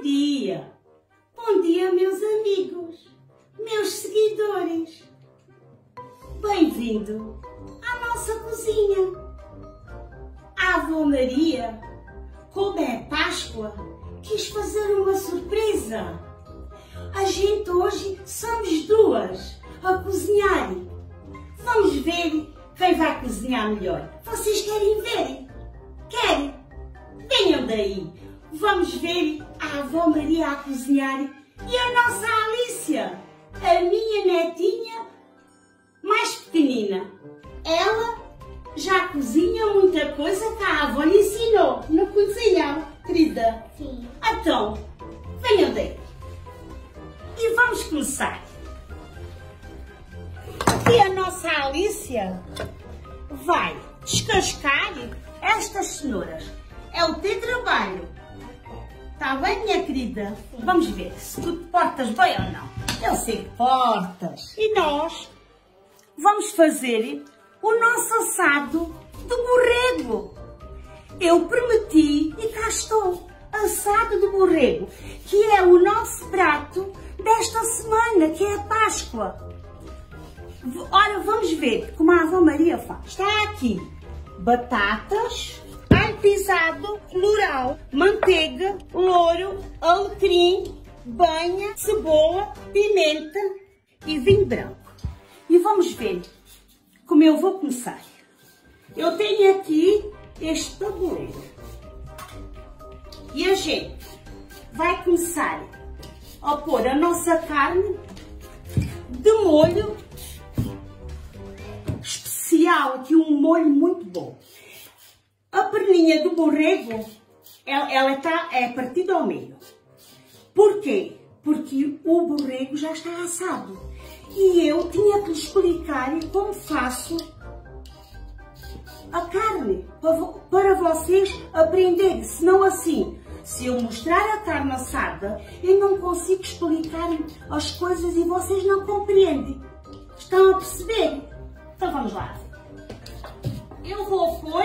dia! Bom dia, meus amigos, meus seguidores! Bem-vindo à nossa cozinha! A avó Maria, como é Páscoa, quis fazer uma surpresa. A gente hoje somos duas a cozinhar. Vamos ver quem vai cozinhar melhor. Vocês querem ver? Querem? Venham daí! Vamos ver a avó Maria a cozinhar e a nossa Alicia, a minha netinha mais pequenina. Ela já cozinha muita coisa que a avó lhe ensinou. Não cozinha, querida? Sim. Então, venham daí. E vamos começar. E a nossa Alicia vai descascar estas cenouras. É o teu trabalho. Está bem, minha querida? Vamos ver se tu te portas bem ou não. Eu sei que portas. E nós vamos fazer o nosso assado de borrego. Eu prometi e cá estou. Assado de borrego, que é o nosso prato desta semana, que é a Páscoa. Ora, vamos ver como a avó Maria faz. Está aqui batatas, alho pisado, colorau, manteiga, louro, alecrim, banha, cebola, pimenta e vinho branco. E vamos ver como eu vou começar. Eu tenho aqui este tabuleiro. E a gente vai começar a pôr a nossa carne de molho especial, aqui um molho muito bom. A perninha do borrego, ela é partida ao meio. Porquê? Porque o borrego já está assado. E eu tinha que lhe explicar como faço a carne, para vocês aprenderem. Senão assim, se eu mostrar a carne assada, eu não consigo explicar as coisas e vocês não compreendem. Estão a perceber? Então vamos lá. Eu vou pôr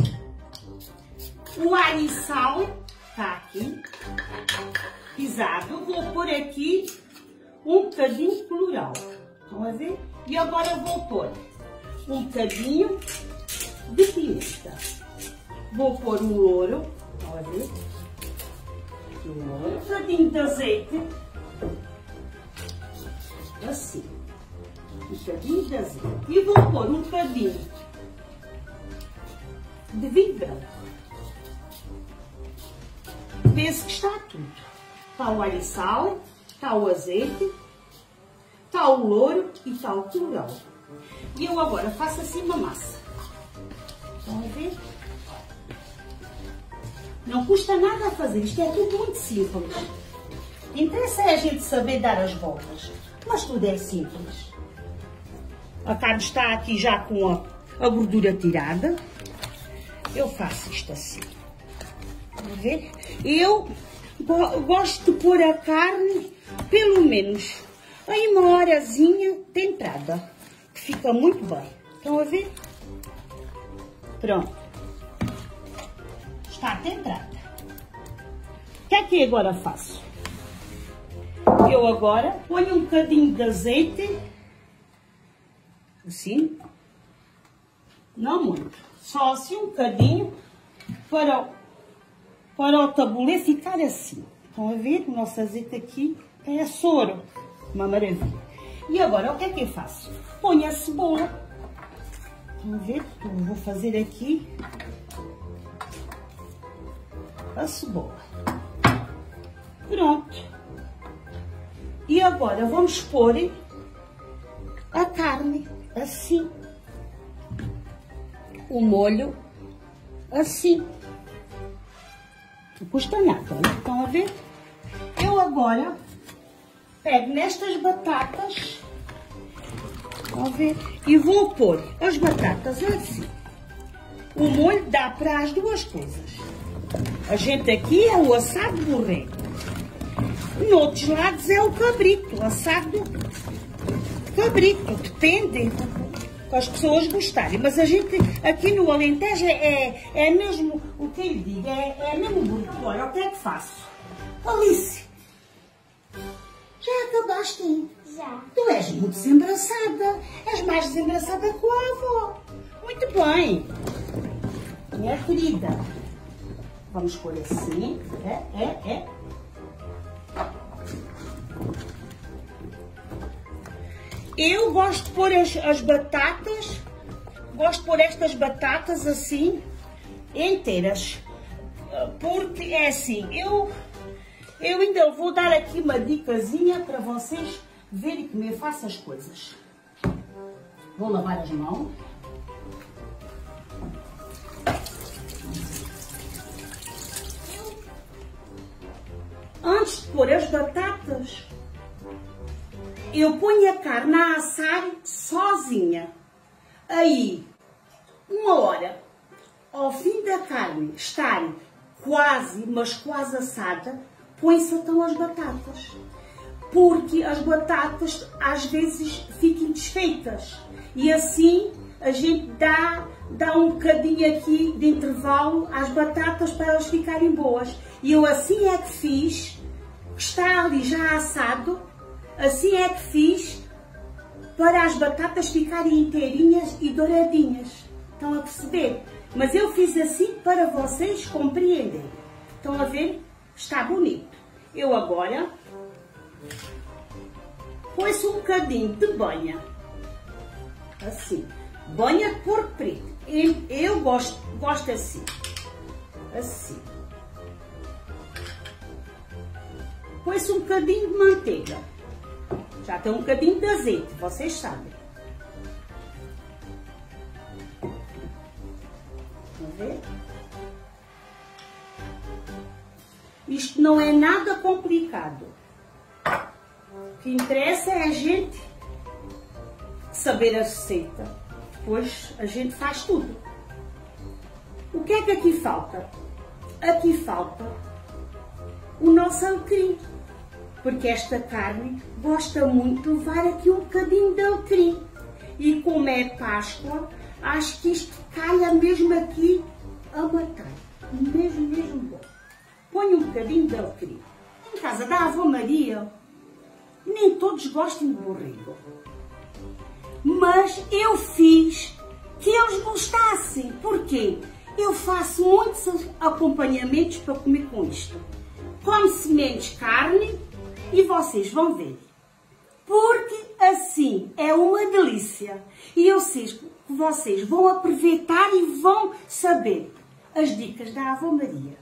o alho e sal, está aqui, pisado. Vou pôr aqui um bocadinho de colorau. Estão a ver? E agora vou pôr um bocadinho de pimenta. Vou pôr um louro. Estão a ver? Um bocadinho de azeite. Assim. Um bocadinho de azeite. E vou pôr um bocadinho de vinho branco. Penso que está tudo. Está o alho e sal, está o azeite, está o louro e está o colorau. E eu agora faço assim uma massa. Estão a ver? Não custa nada a fazer, isto é tudo muito simples. Interessa é a gente saber dar as voltas, mas tudo é simples. A carne está aqui já com a gordura tirada. Eu faço isto assim. Estão a ver? Eu gosto de pôr a carne pelo menos em uma horazinha temperada, que fica muito bem. Estão a ver? Pronto. Está temperada. O que é que agora faço? Eu agora ponho um bocadinho de azeite, assim, não muito, só assim um bocadinho, para o tabuleiro ficar assim. Estão a ver? O nosso azeite aqui é soro, uma maravilha. E agora o que é que eu faço? Ponho a cebola. Estão a ver? Eu vou fazer aqui a cebola. Pronto. E agora vamos pôr a carne assim. O molho assim. Não custa nada, não estão a ver? Eu agora pego nestas batatas, estão a ver? E vou pôr as batatas assim. O molho dá para as duas coisas. A gente aqui é o assado de borrego. Noutros lados é o cabrito, assado de cabrito. Depende que as pessoas gostarem. Mas a gente aqui no Alentejo é mesmo, o que eu lhe digo, é mesmo burro. Agora, o que é que faço? Alice, já acabaste, hein? Já. Tu és muito desembaraçada. És mais desembaraçada que a avó. Muito bem. Minha querida. Vamos pôr assim. É. Eu gosto de pôr as batatas. Gosto de pôr estas batatas assim, inteiras. Porque é assim, eu ainda vou dar aqui uma dicasinha para vocês verem como eu faço as coisas. Vou lavar as mãos. Antes de pôr as batatas, eu ponho a carne a assar sozinha. Aí, 1 hora, ao fim da carne estar quase, mas quase assada, põe-se então as batatas. Porque as batatas às vezes ficam desfeitas. E assim a gente dá um bocadinho aqui de intervalo às batatas para elas ficarem boas. E eu assim é que fiz, está ali já assado, assim é que fiz para as batatas ficarem inteirinhas e douradinhas. Estão a perceber? Mas eu fiz assim para vocês compreenderem. Estão a ver? Está bonito. Eu agora põe-se um bocadinho de banha. Assim. Banha de porco preto. Eu gosto assim. Assim. Põe-se um bocadinho de manteiga. Já tem um bocadinho de azeite, vocês sabem. Estão a ver? Isto não é nada complicado. O que interessa é a gente saber a receita. Depois a gente faz tudo. O que é que aqui falta? Aqui falta o nosso alecrim. Porque esta carne gosta muito de levar aqui um bocadinho de alecrim. E como é Páscoa, acho que isto calha mesmo aqui a matar. Mesmo bom. Põe um bocadinho de alecrim. Em casa da avó Maria, nem todos gostam de borrego. Mas eu fiz que eles gostassem. Porquê? Eu faço muitos acompanhamentos para comer com isto. Come-se menos carne e vocês vão ver. Porque assim é uma delícia. E eu sei que vocês vão aproveitar e vão saber as dicas da avó Maria.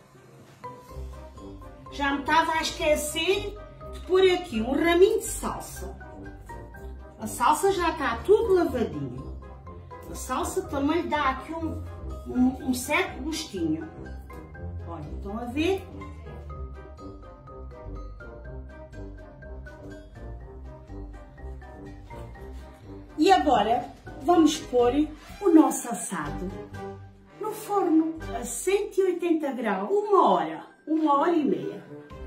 Já me estava a esquecer de pôr aqui um raminho de salsa. A salsa já está tudo lavadinho. A salsa também dá aqui um certo gostinho. Olha, estão a ver? E agora vamos pôr o nosso assado no forno a 180 graus, 1 hora, 1h30.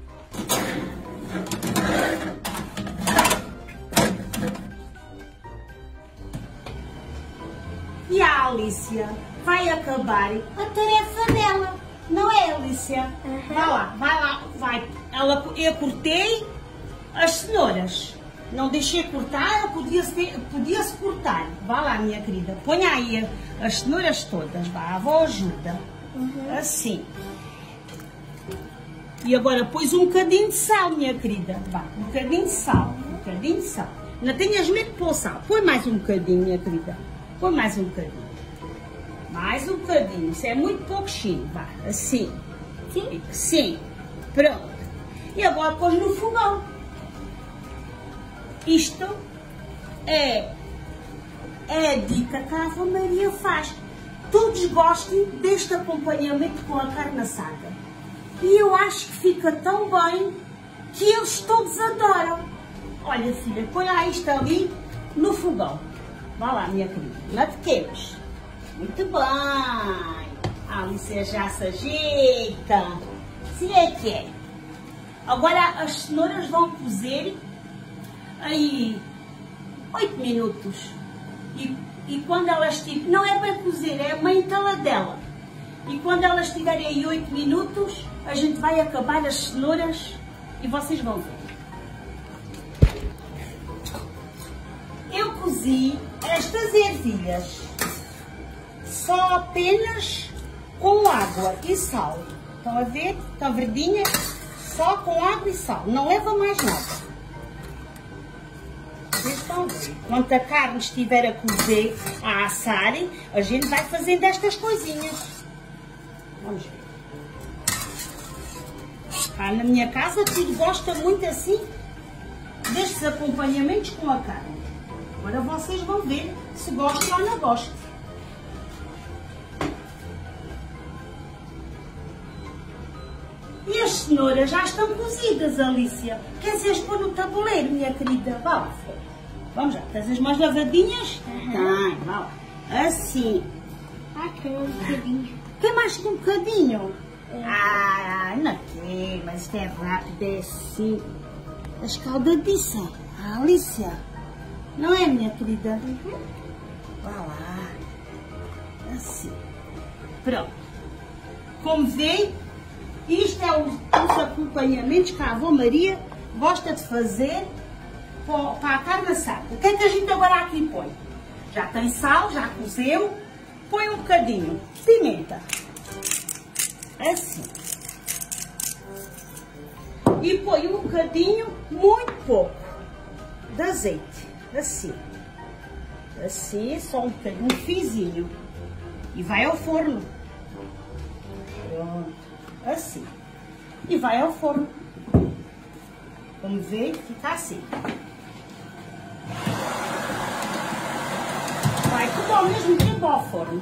E a Alicia vai acabar a tarefa dela, não é, Alicia? Vai. Eu cortei as cenouras. Não deixei cortar, podia-se cortar. Vá lá, minha querida. Põe aí as cenouras todas. Vá, a avó ajuda. Assim. E agora pões um bocadinho de sal, minha querida. Vá, um bocadinho de sal. Não tenhas medo de pôr sal. Põe mais um bocadinho, minha querida. Põe mais um bocadinho. Mais um bocadinho. Isso é muito pouquinho. Vá, assim. Sim. Pronto. E agora pões no fogão. Isto é a dica que a avó Maria faz. Todos gostam deste acompanhamento com a carne assada. E eu acho que fica tão bem que eles todos adoram. Olha, filha, põe lá isto ali no fogão. Vá lá, minha querida. Não te queimes. Muito bem. A Alice já se ajeita. Sim, é que é. Agora as cenouras vão cozer aí 8 minutos. E quando elas não é para cozer, é uma entaladela. E quando elas estiverem aí 8 minutos, a gente vai acabar as cenouras e vocês vão ver. Eu cozi estas ervilhas só apenas com água e sal. Estão a ver? Estão verdinhas? Só com água e sal. Não leva mais nada. Vocês estão a ver? Quando a carne estiver a cozer, a assar, a gente vai fazendo estas coisinhas. Vamos ver. Cá na minha casa tudo gosta muito assim destes acompanhamentos com a carne. Agora vocês vão ver se gostam ou não gostam. E as cenouras já estão cozidas, Alicia. Quer dizer, pôr no tabuleiro, minha querida? Vá lá. Vamos já. Tens as mãos lavadinhas? Tá, vá lá. Assim. Quer um bocadinho. Quer mais que um bocadinho? Não quer, mas isto é rápido, é assim. A escaldadiça. Alicia. Não é, minha querida? Vá lá. Assim. Pronto. Como vê, isto é os acompanhamentos que a avó Maria gosta de fazer para a carne assada. O que é que a gente agora aqui põe? Já tem sal, já cozeu. Põe um bocadinho de pimenta. Assim. E põe um bocadinho, muito pouco, de azeite. Assim. Assim, só um bocadinho fizinho. E vai ao forno. Pronto. Assim. E vai ao forno. Como vê, fica assim. Vai tudo ao mesmo tempo ao forno.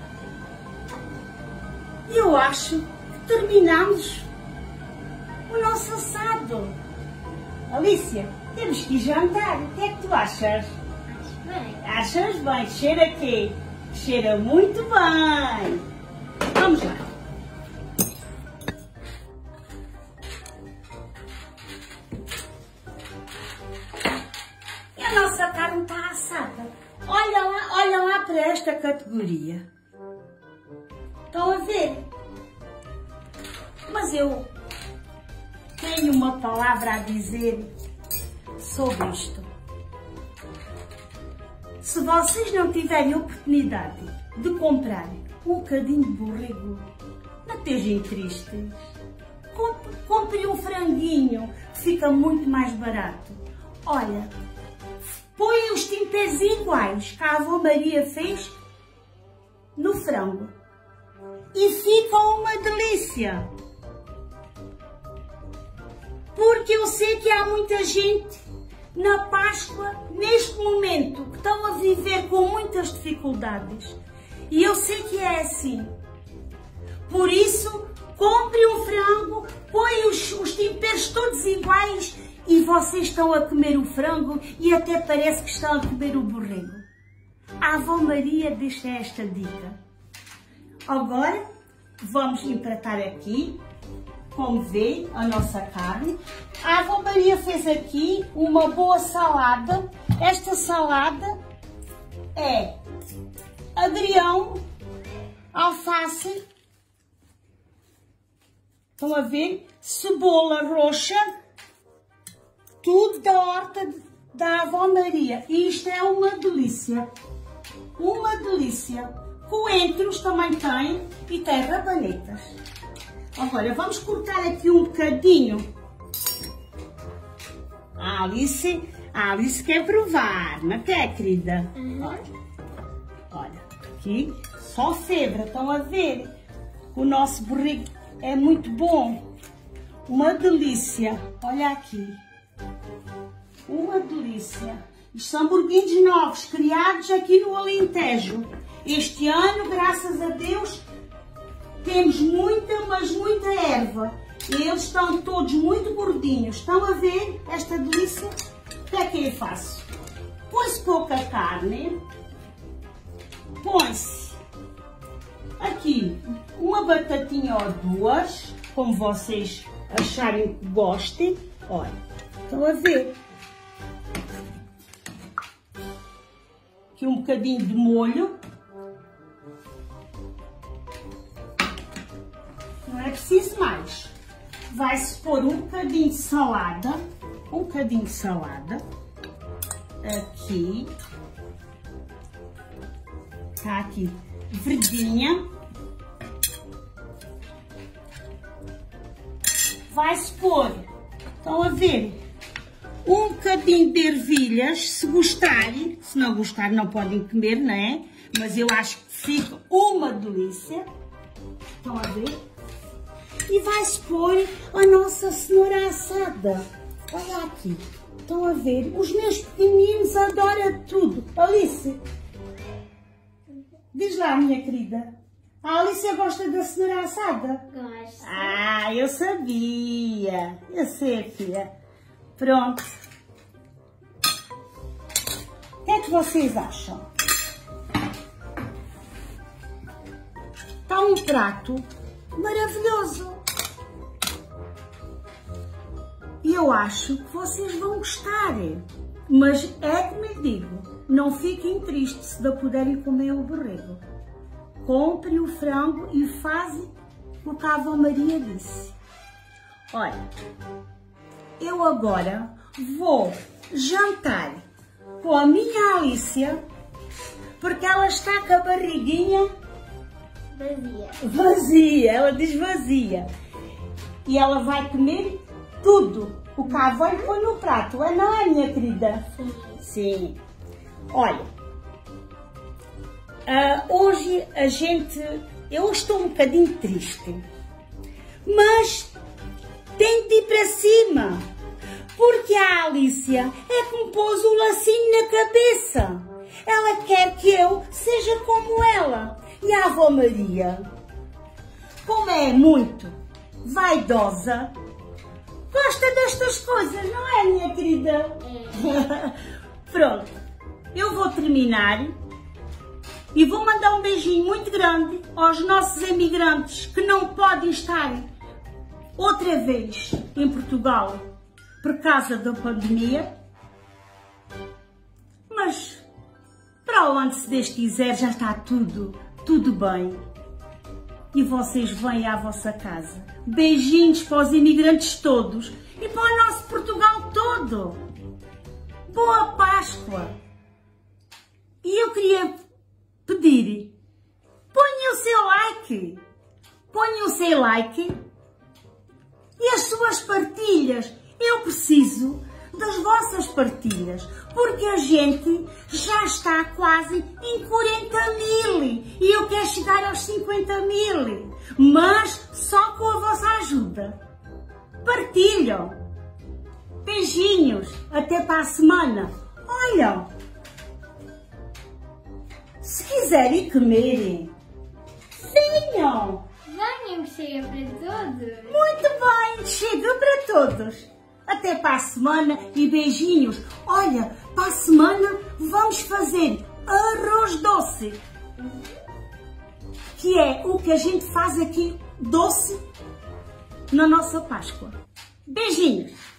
E eu acho que terminamos o nosso assado. Alicia, temos que ir jantar. O que é que tu achas? Acho bem. Achas bem? Cheira quê? Cheira muito bem. Vamos lá. E a nossa carne está assada. Olha lá para esta categoria. Estão a ver? Mas eu tenho uma palavra a dizer sobre isto. Se vocês não tiverem oportunidade de comprar um bocadinho de borrego, não estejam tristes. Compre um franguinho, que fica muito mais barato. Olha, põe os temperos iguais que a avó Maria fez no frango. E fica uma delícia. Porque eu sei que há muita gente na Páscoa, neste momento, que estão a viver com muitas dificuldades. E eu sei que é assim. Por isso, compre um frango, põe os temperos todos iguais e vocês estão a comer o frango e até parece que estão a comer o borrego. A avó Maria deixa esta dica. Agora, vamos empratar aqui, como vê, a nossa carne. A avó Maria fez aqui uma boa salada. Esta salada é agrião, alface, estão a ver? Cebola roxa, tudo da horta da avó Maria. E isto é uma delícia. Uma delícia. Coentros também tem e tem rabanetas. Agora vamos cortar aqui um bocadinho. A Alice quer provar, não quer, querida? Olha, aqui só febra, estão a ver? O nosso borrego é muito bom. Uma delícia. Olha aqui. Uma delícia. Isto são borguinhos novos, criados aqui no Alentejo. Este ano, graças a Deus, temos muita, mas muita erva. E eles estão todos muito gordinhos. Estão a ver esta delícia? O que é que eu faço? Põe-se pouca carne. Põe-se aqui uma batatinha ou duas, como vocês acharem que gostem. Olha, estão a ver? Aqui um bocadinho de molho. Não é preciso mais. vai-se pôr um bocadinho de salada. Um bocadinho de salada. Aqui. Está aqui verdinha. Vai-se pôr, estão a ver, um bocadinho de ervilhas, se gostarem. Se não gostar não podem comer, não é? Mas eu acho que fica uma delícia. Estão a ver? E vai-se pôr a nossa cenoura assada. Olha aqui, estão a ver? Os meus pequeninos adoram tudo. Alice, diz lá, minha querida. A Alice gosta da cenoura assada? Gosto. Ah, eu sabia. Eu sei, filha. Pronto. O que é que vocês acham? Está um prato maravilhoso. E eu acho que vocês vão gostar. Mas é que me digo, não fiquem tristes se não puderem comer o borrego. Compre o frango e fazem o que a avó Maria disse. Olha, eu agora vou jantar com a minha Alicia, porque ela está com a barriguinha Vazia. vazia, ela diz vazia. E ela vai comer tudo o que a avó lhe põe no prato, não é, minha querida? Sim. Sim. Olha, hoje eu estou um bocadinho triste, mas tenho de ir para cima, porque a Alicia é que me pôs um lacinho na cabeça. Ela quer que eu seja como ela. E a avó Maria, como é muito vaidosa, gosta destas coisas, não é, minha querida? É. Pronto, eu vou terminar e vou mandar um beijinho muito grande aos nossos imigrantes que não podem estar outra vez em Portugal por causa da pandemia. Mas para onde se Deus quiser já está tudo bem. E vocês vêm à vossa casa. Beijinhos para os imigrantes todos e para o nosso Portugal todo. Boa Páscoa! E eu queria pedir, ponham o seu like, ponham o seu like e as suas partilhas. Eu preciso das vossas partilhas, porque a gente já está quase em 40.000 e eu quero chegar aos 50.000, mas só com a vossa ajuda. Partilham. Beijinhos, até para a semana. Olha, se quiserem comer, venham. Venham, chega para todos. Muito bem, chega para todos. Até para a semana e beijinhos. Olha, para a semana vamos fazer arroz doce, que é o que a gente faz aqui doce na nossa Páscoa. Beijinhos.